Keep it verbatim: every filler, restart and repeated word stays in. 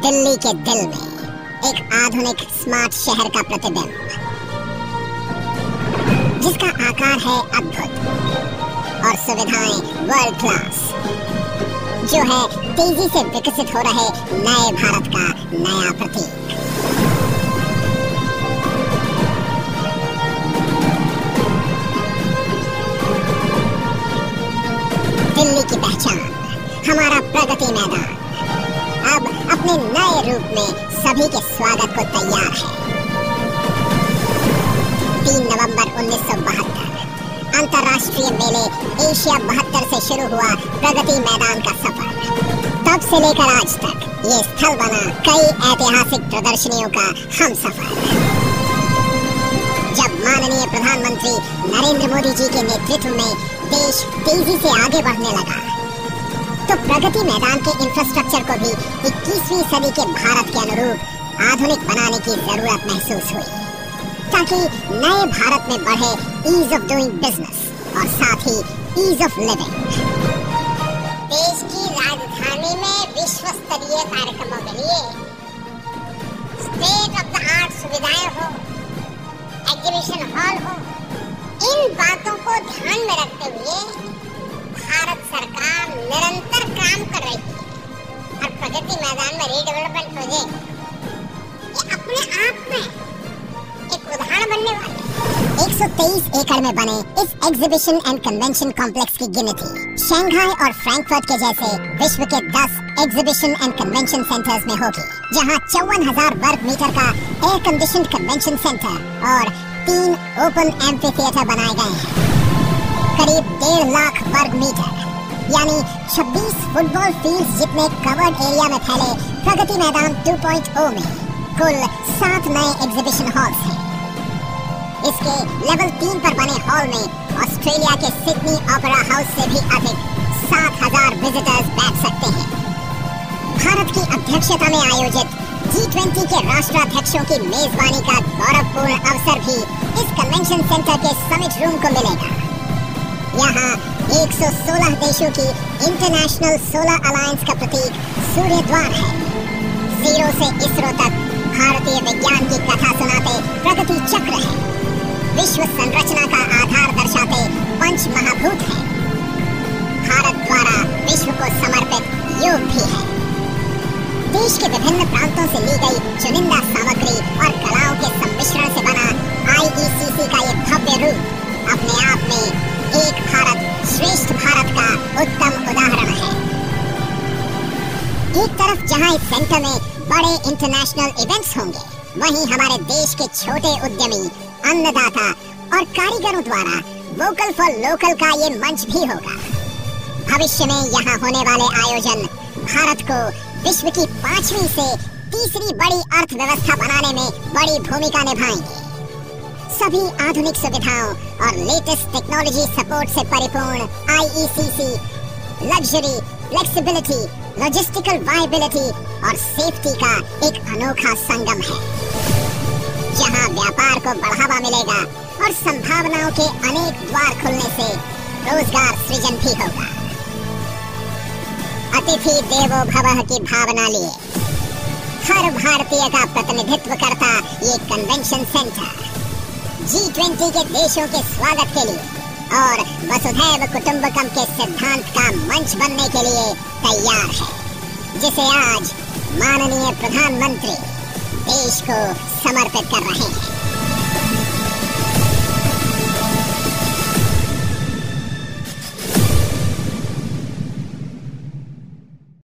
दिल्ली के दिल में एक आधुनिक स्मार्ट शहर का प्रतिबिंब, जिसका आकार है अद्भुत और सुविधाएं वर्ल्ड क्लास, जो है तेजी से विकसित हो रहे नए भारत का नया प्रतीक। दिल्ली की पहचान, हमारा प्रगति मैदान, अब अपने नए रूप में सभी के स्वागत को तैयार है। तीन नवंबर उन्नीस सौ बहत्तर अंतर्राष्ट्रीय मेले एशिया बहत्तर से शुरू हुआ प्रगति मैदान का सफर। तब से लेकर आज तक ये स्थल बना कई ऐतिहासिक प्रदर्शनियों का हमसफर। जब माननीय प्रधानमंत्री नरेंद्र मोदी जी के नेतृत्व में देश तेजी से आगे बढ़ने लगा, तो प्रगति मैदान के इंफ्रास्ट्रक्चर को भी इक्कीसवीं सदी के भारत के अनुरूप आधुनिक बनाने की जरूरत महसूस हुई, ताकि नए भारत में बढ़े ईज ऑफ डूइंग बिजनेस और साथ ही ईज ऑफ लिविंग। देश की राजधानी में विश्व स्तरीय कार्यक्रमों के लिए स्टेट ऑफ द आर्ट सुविधाएं हो, एग्जीबिशन हॉल हो, इन बातों को ध्यान में रखते हुए भारत सरकार निरंतर काम कर रही है और प्रगति मैदान में रीडेवलपमेंट प्रोजेक्ट ये अपने आप में एक उदाहरण बनने वाला है। एक सौ तेईस एकड़ में बने इस एग्जीबिशन एंड कन्वेंशन कॉम्प्लेक्स की गिनती शंघाई और फ्रैंकफर्ट के जैसे विश्व के दस एग्जीबिशन एंड कन्वेंशन सेंटर्स में होगी, जहां चौवन हजार वर्ग मीटर का एयर कंडीशनड कन्वेंशन सेंटर और तीन ओपन एम्फीथिएटर बनाए गए हैं। करीब डेढ़ लाख वर्ग मीटर यानी छब्बीस फुटबॉल फील्ड जितने कवर्ड एरिया में फैले प्रगति मैदान टू पॉइंट ओ में कुल सात नए एग्जीबिशन हॉल्स हैं। इसके लेवल तीन पर बने हॉल में ऑस्ट्रेलिया के सिडनी ओपेरा हाउस से भी अधिक सात हजार विजिटर्स बैठ सकते हैं। भारत की अध्यक्षता में आयोजित जी ट्वेंटी के राष्ट्राध्यक्षों की मेजबानी का गौरवपूर्ण अवसर भी इस कन्वेंशन सेंटर के समिट रूम को मिलेगा। यहाँ एक सौ सोलह देशों की इंटरनेशनल सोलर अलायंस का प्रतीक सूर्य द्वार है। जीरो से इसरो तक भारतीय विज्ञान की कथा सुनाते प्रगति चक्र है। विश्व संरचना का आधार दर्शाते पंच महाभूत है। भारत द्वारा विश्व को समर्पित योग भी है। देश के विभिन्न प्रांतों से ली गई चुनिंदा सामग्री और कलाओं के सम्मिश्रण से बना आई ई सी सी का ये भव्य रूप अपने आप में एक भारत श्रेष्ठ भारत का उत्तम उदाहरण है। एक तरफ जहां इस सेंटर में बड़े इंटरनेशनल इवेंट्स होंगे, वहीं हमारे देश के छोटे उद्यमी, अन्नदाता और कारीगरों द्वारा वोकल फॉर लोकल का ये मंच भी होगा। भविष्य में यहाँ होने वाले आयोजन भारत को विश्व की पांचवी से तीसरी बड़ी अर्थव्यवस्था बनाने में बड़ी भूमिका निभाएंगे। सभी आधुनिक सुविधाओं और लेटेस्ट टेक्नोलॉजी सपोर्ट से परिपूर्ण I E C C luxury, flexibility, logistical viability और सेफ्टी का एक अनोखा संगम है, जहां व्यापार को बढ़ावा मिलेगा और संभावनाओं के अनेक द्वार खुलने से रोजगार सृजन भी होगा। अतिथि देवो भवः की भावना लिए हर भारतीय का प्रतिनिधित्व करता ये कन्वेंशन सेंटर जी ट्वेंटी के देशों के स्वागत के लिए और वसुधैव कुटुंबकम के सिद्धांत का मंच बनने के लिए तैयार है, जिसे आज माननीय प्रधानमंत्री देश को समर्पित कर रहे हैं।